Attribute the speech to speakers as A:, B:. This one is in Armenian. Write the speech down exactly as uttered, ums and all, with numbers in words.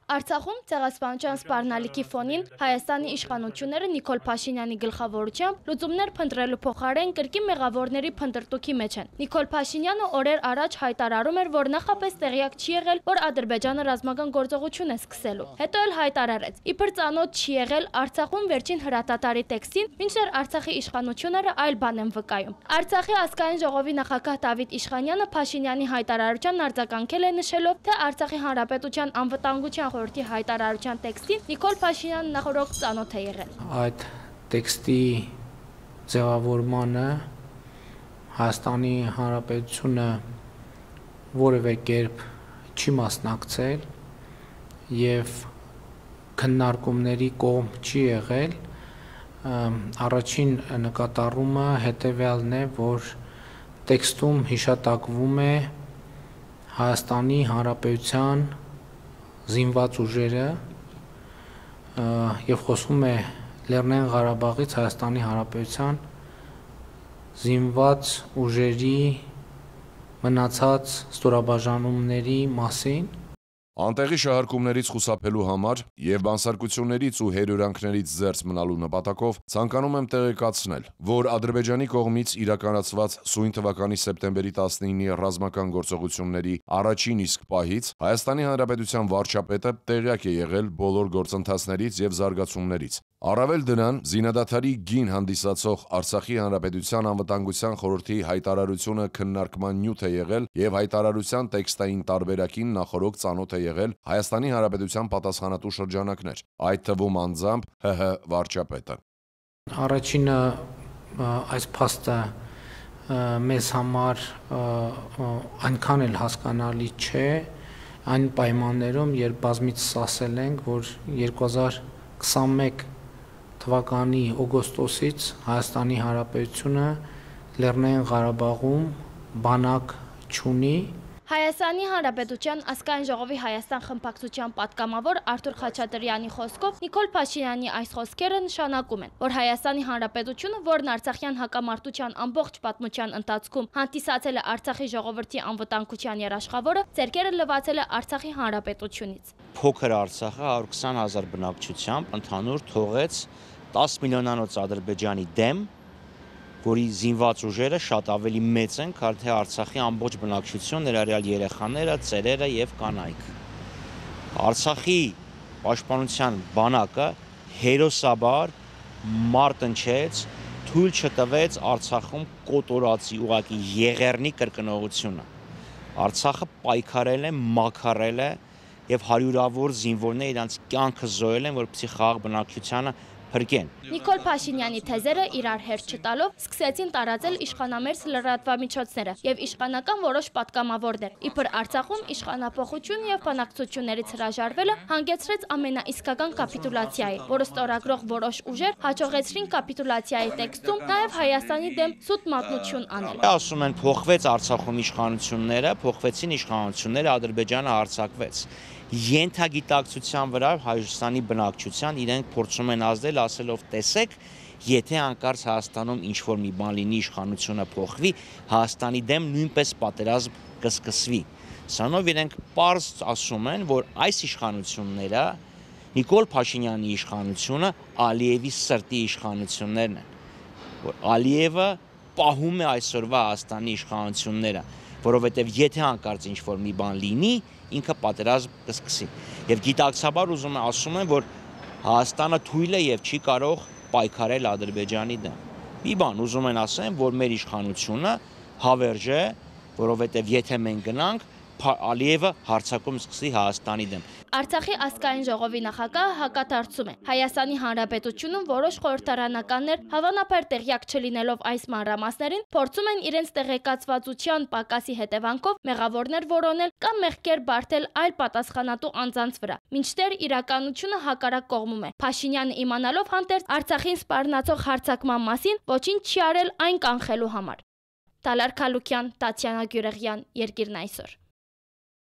A: Արցախում ցեղասպանության սպառնալիքի ֆոնին Հայաստանի իշխանությունները Նիկոլ Փաշինյանի գլխավորությամբ լուծումներ փնտրելու փոխարեն կրկին մեղավորների փնտրտուքի մեջ են։ Նիկոլ Փաշինյանը օրեր առաջ հայտարարում էր, որ նախապես տեղյակ չի եղել, որ Ադրբեջանը ռազմական գործողություն է սկսելու։ Հետո էլ հայտարարեց. իբր ծանոթ չի եղել Արցախում վերջին հրատատարի տեքստին, մինչդեռ Արցախի իշխանությունները այլ բան են վկայում։ Արցախի ազգային ժողովի նախագահ Դավիթ Իշխանյանը Փաշինյանի հայտարարության արձագանքել է նշելով, թե Արցախի հանրապետության անվտանգության խորհրդի հայտարարության տեքստին Նիկոլ Փաշինյանը նախորդ ծանոթ է եղել։
B: Այդ տեքստի ձևավորմանը Հայաստանի Հանրապետությունը որևէ կերպ չի մասնակցել եւ քննարկումների կողմ չի եղել։ Առաջին նկատառումը հետեւյալն է, որ տեքստում հիշատակվում է Հայաստանի Հանրապետության զինված ուժերը եւ խոսում է Լեռնային Ղարաբաղից Հայաստանի Հանրապետության զինված ուժերի մնացած ստորաբաժանումների մասին։
C: Անտեղի շահարկումներից խուսափելու համար եւ բանսարկություններից ու հերյուրանքներից զերծ մնալու նպատակով ցանկանում եմ տեղեկացնել, որ Ադրբեջանի կողմից իրականացված սույն թվականի սեպտեմբերի տասնինի ռազմական գործողությունների առաջին իսկ պահից Հայաստանի Հանրապետության վարչապետը տեղյակ է եղել բոլոր գործընթացներից եւ զարգացումներից։ Առավել դրան, զինադադարի գին հանդիսացող Արցախի Հանրապետության անվտանգության խորհրդի հայտարարությունը քննարկման նյութ է եղել եւ հայտարարության տեքստային տարբերակին նախորդ ծանոթ է եղել Հայաստանի Հանրապետության պատասխանատու շրջանակներ, այդ թվում անձամբ ՀՀ վարչապետը։
B: Առաջինը այս փաստը մեզ համար այնքան էլ հասկանալի չէ, այն պայմաններում, երբ բազմիցս ասել ենք, որ երկու հազար քսանմեկ թվականի օգոստոսից Հայաստանի Հանրապետությունը Լեռնային Ղարաբաղում բանակ չունի։
A: Հայաստանի Հանրապետության ազգային ժողովի Հայաստան խմբակցության պատգամավոր Արթուր Խաչատրյանի խոսքով Նիկոլ Փաշինյանի այս խոսքերը նշանակում են, որ Հայաստանի Հանրապետությունը, որն Արցախյան հակամարտության ամբողջ պատմության ընթացքում հանդիսացել է Արցախի ժողովրդի անվտանգության երաշխավորը, ձեռքերը լվացել է Արցախի Հանրապետությունից։
D: Փոքր Արցախը հարյուր քսան հազար բնակչությամբ ընդհանուր թողեց տասը միլիոնանոց Ադրբեջանի դեմ, որի զինված ուժերը շատ ավելի մեծ են, քան թե Արցախի ամբողջ բնակչություն, ներառյալ երեխաները, ծերերը եւ կանայք։ Արցախի պաշտպանության բանակը հերոսաբար մարտնչեց, թույլ չտվեց Արցախում կոտորածի ուղակի եղեռնի կրկնողությունը։ Արցախը պայքարել է, մաքարել է եւ հարյուրավոր զինվորներ իրանց կյանքը զոհել են, որպեսզի խաղաղ բնակչությանը փրկեն։
A: Նիկոլ Փաշինյանի թեզերը իրար հերթ չտալով սկսեցին տարածել իշխանամերձ լրատվամիջոցները եւ իշխանական որոշ պատգամավորներ։ Իբր Արցախում իշխանապողություն եւ բանակցություններից հրաժարվելը հանգեցրեց ամենաիսկական կապիտուլյացիայի, որը ստորագրող որոշ ուժեր հաջողեցրին կապիտուլյացիայի տեքստում նաեւ Հայաստանի դեմ սուտ մատնություն անել։
D: Ասում են փոխվեց Արցախում իշխանությունները, փոխվեցին իշխանությունները, Ադրբեջանը հարձակվեց։ Ենթագիտակցության վրա Հայաստանի բնակչության իրենք փորձում են ազդել, ասելով տեսեք, եթե անկարծ Հայաստանում ինչ-որ մի բան լինի, իշխանությունը փոխվի, Հայաստանի դեմ նույնպես պատերազմ կսկսվի։ Սրանով իրենք պարզ ասում են, որ այս իշխանությունները Նիկոլ Փաշինյանի իշխանությունը Ալիևի սրտի իշխանություններն են, որ Ալիևը պահում է այսօրվա Հայաստանի իշխանությունները, որովհետև եթե անկարծ ինչ-որ մի բան լինի, ինքը պատերազմ կսկսի։ Եվ գիտակցաբար ուզում եմ ասում են, որ Հայաստանը թույլ է եւ չի կարող պայքարել Ադրբեջանի դեմ։ Մի բան ուզում են ասեն, որ մեր իշխանությունը հավերժ է, որովհետեւ եթե մենք գնանք, Ալիևը հարձակում սկսի Հայաստանի դեմ։
A: Արցախի ազգային ժողովի նախագահը հակադարձում է։ Հայաստանի Հանրապետությունում որոշ խորհրդարանականներ հավանաբար տեղյակ չլինելով այս մանրամասներին, փորձում են իրենց տեղեկացվածության պակասի հետևանքով մեղավորներ որոնել կամ մեղքեր բարթել այլ պատասխանատու անձանց վրա։ Մինչդեռ իրականությունը հակառակ կողմում է։ Փաշինյանը իմանալով հանդերձ Արցախին սպառնացող հարձակման մասին ոչինչ չի արել այն կանխելու համար։ Տալար Քալուկյան, Տատյանա Գյուրեղյան, Երկիրն այսօր։